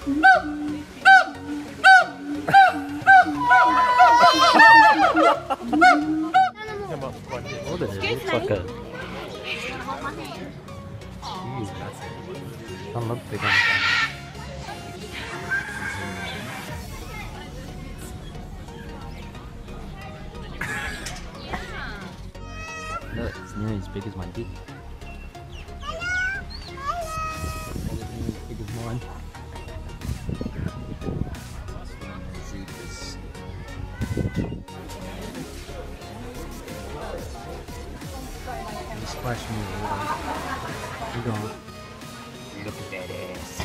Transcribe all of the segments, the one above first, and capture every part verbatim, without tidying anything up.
What is it? It looks like a... Jeez, that's it. Don't look big on the camera. Look, it's nearly as big as my dick. Nearly as big as mine. Splash me with water. You go. Look at that ass.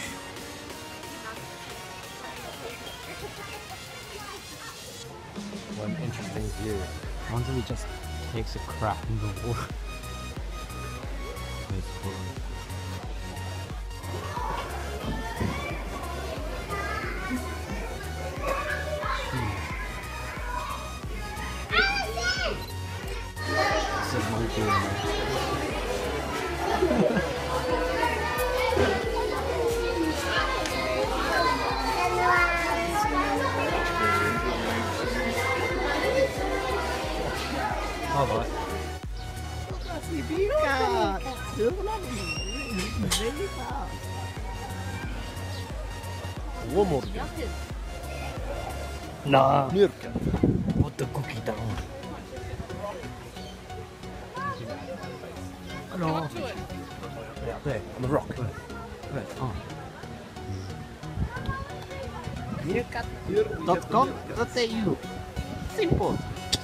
One interesting view. I wonder if he just takes a crap in the water. That's cool. This is monkey in there. Oh, boy. Vika! One more. Nah. Mirka. Put the cookie down. No. Yeah, there, on the rock. Right. Oh. Mirka dot com dot A U. Simple.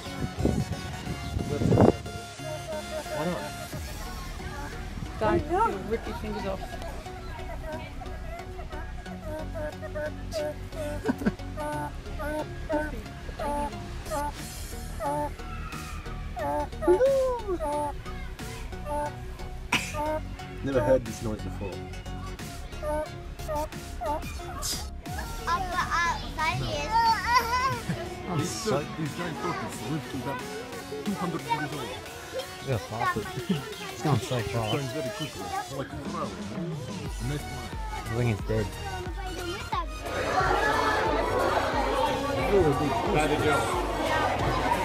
Why not? Don't you'll rip your fingers off. Never heard this noise before. I'm so... These giant tortoises live to about two hundred years old. Yeah, fast. It's going so It's fast. going very quickly, like a crow. Nice one. I think it's dead. Really big.